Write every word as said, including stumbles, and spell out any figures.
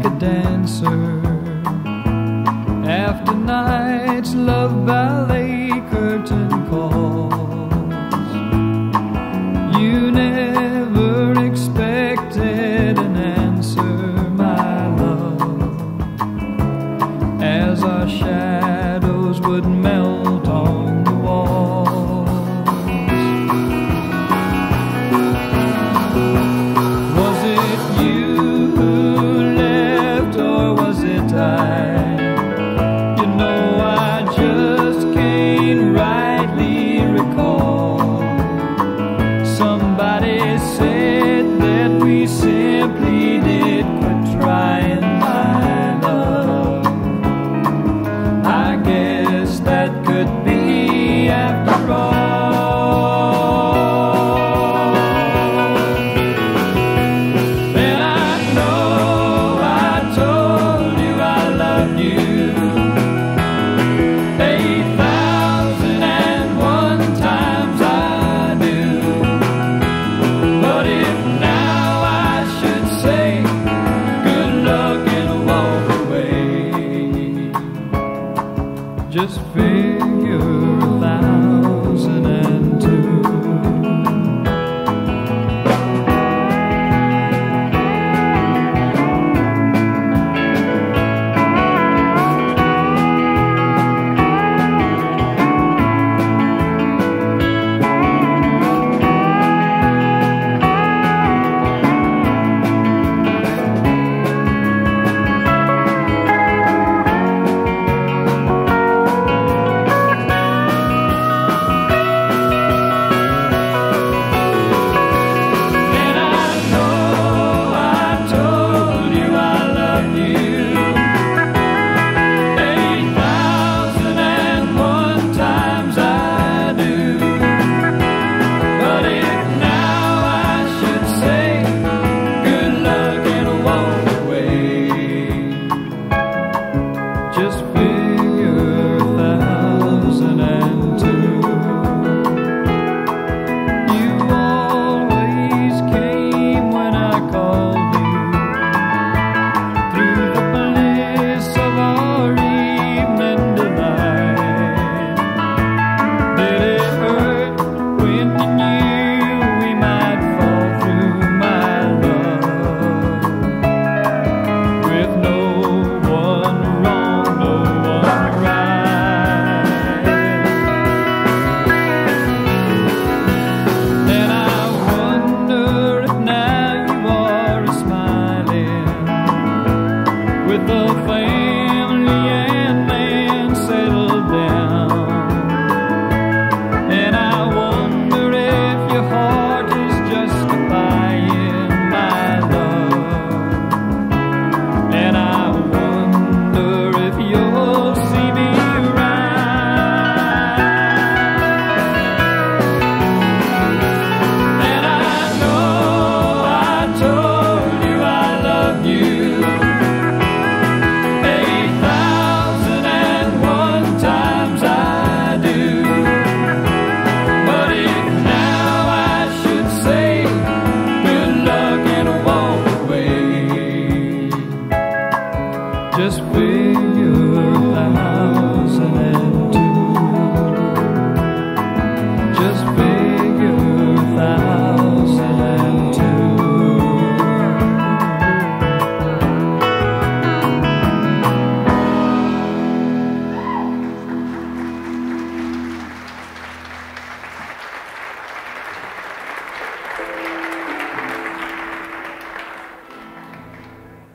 like a dancer. After night's love ballet curtain calls, you never expected an answer, my love, as our shadows would melt on the walls. Was it you who left, or was it I? Simply did quit trying, my love. I guess that could be after all. Then I know I told you I loved you eight thousand and one times I do. But if now say good luck and walk away, just figure a thousand and two. Just figure a thousand and two. You always came when I called you, through the bliss of our evening delight. Did it hurt when you knew we might fall through, my love, with no one wrong? With the family and man settled down, and I wonder if your heart is justifying, my love, and I wonder if you'll see me right. And I know I told you I love you just figure a thousand and two.